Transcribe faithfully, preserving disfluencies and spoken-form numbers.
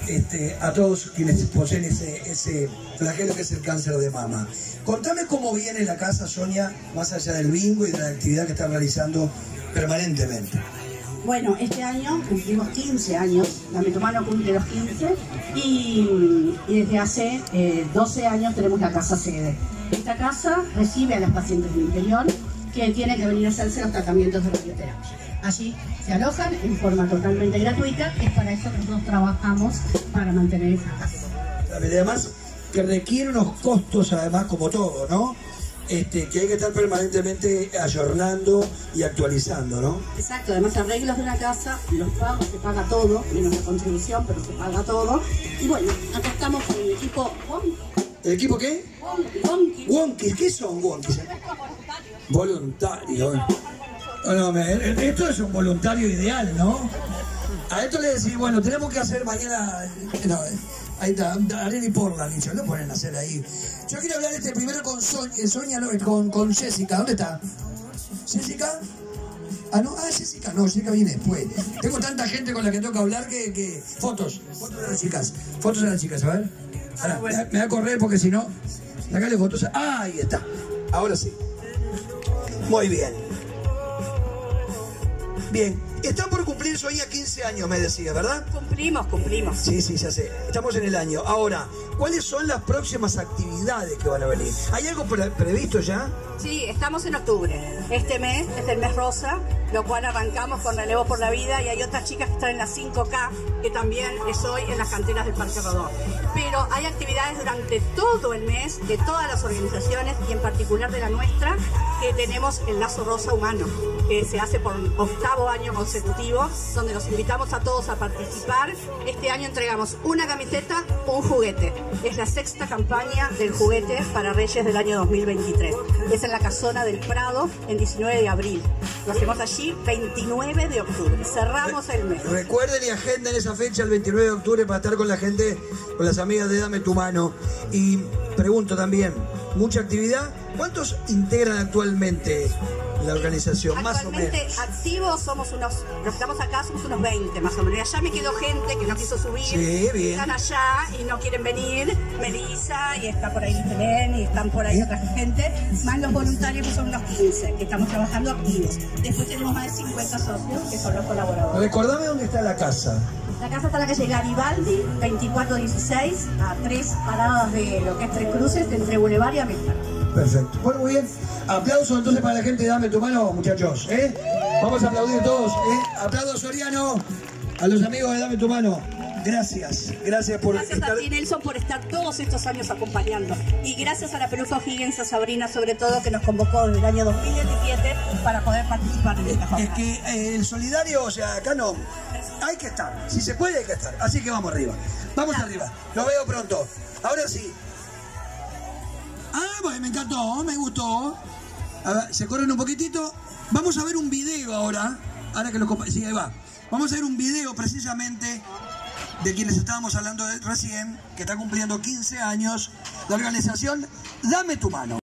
este, a todos quienes poseen ese, ese flagelo que es el cáncer de mama. Contame cómo viene la casa, Sonia, más allá del bingo y de la actividad que están realizando permanentemente. Bueno, este año cumplimos quince años, Dame tu Mano cumple los quince y, y desde hace eh, doce años tenemos la casa sede. Esta casa recibe a las pacientes del interior que tienen que venir a hacerse los tratamientos de radioterapia. Allí se alojan en forma totalmente gratuita, es para eso que nosotros trabajamos para mantener esa casa. Y además que requiere unos costos, además, como todo, ¿no? Este, que hay que estar permanentemente ayornando y actualizando, ¿no? Exacto, además arreglos de una casa, los pagos, se paga todo, menos la contribución, pero se paga todo. Y bueno, acá estamos con el equipo Wonky. ¿El equipo qué? Wonky. Wonky, ¿qué son Wonky? Voluntarios. Oh, no, me, esto es un voluntario ideal, ¿no? A esto le decís, bueno, tenemos que hacer mañana... No, ahí está, Arena y Portland, dicho, lo ponen a hacer ahí. Yo quiero hablar este primero con Sonia, Sonia con, con Jessica. ¿Dónde está? ¿Jessica? Ah, no, ah, Jessica, no, Jessica viene después. Tengo tanta gente con la que tengo que hablar que... que... Fotos, fotos de las chicas, fotos de las chicas, a ver. Ahora, me, me voy a correr porque si no... Sacale fotos. Ah, ahí está. Ahora sí. Muy bien. Bien. Están por cumplir, Sonia, quince años, me decía, ¿verdad? Cumplimos, cumplimos. Sí, sí, ya sé. Estamos en el año. Ahora, ¿cuáles son las próximas actividades que van a venir? ¿Hay algo pre previsto ya? Sí, estamos en octubre. Este mes es el mes rosa, lo cual arrancamos con Relevo por la Vida, y hay otras chicas que están en la cinco K, que también es hoy en las canteras del Parque Rodó. Pero hay actividades durante todo el mes de todas las organizaciones, y en particular de la nuestra, que tenemos el Lazo Rosa Humano, que se hace por octavo año consecutivo, donde los invitamos a todos a participar. Este año entregamos una camiseta, un juguete. Es la sexta campaña del juguete para Reyes del año dos mil veintitrés. Es en la Casona del Prado, el diecinueve de abril. Lo hacemos allí, veintinueve de octubre. Cerramos el mes. Recuerden y agenden esa fecha, el veintinueve de octubre, para estar con la gente, con las amigas de Dame tu Mano. Y pregunto también, mucha actividad. ¿Cuántos integran actualmente la organización, más o menos? Actualmente activos somos unos, los que estamos acá somos unos veinte más o menos. Y allá me quedó gente que no quiso subir, sí, bien. Están allá y no quieren venir. Melissa, y está por ahí Belén, y están por ahí otra gente, más los voluntarios, que son unos quince, que estamos trabajando activos. Después tenemos más de cincuenta socios, que son los colaboradores. Recordame dónde está la casa. La casa está en la calle Garibaldi, veinticuatro dieciséis, a tres paradas de lo que es Tres Cruces, entre Boulevard y América. Perfecto. Bueno, muy bien. Aplausos entonces para la gente de Dame tu Mano, muchachos, ¿eh? Vamos a aplaudir todos, ¿eh? Aplausos, Soriano, a los amigos de Dame tu Mano. Gracias, gracias por Gracias estar... a ti, Nelson, por estar todos estos años acompañando. Y gracias a la Pelusa O'Higgins, a Sabrina, sobre todo, que nos convocó desde el año dos mil diecisiete para poder participar en esta jornada. Es que eh, el solidario, o sea, acá no... Hay que estar, si se puede hay que estar. Así que vamos arriba, vamos arriba. Lo veo pronto. Ahora sí. Ah, pues me encantó, me gustó. A ver, se corren un poquitito. Vamos a ver un video ahora. Ahora que lo compa... Sí, ahí va. Vamos a ver un video precisamente de quienes estábamos hablando de recién, que está cumpliendo quince años, la organización Dame tu Mano.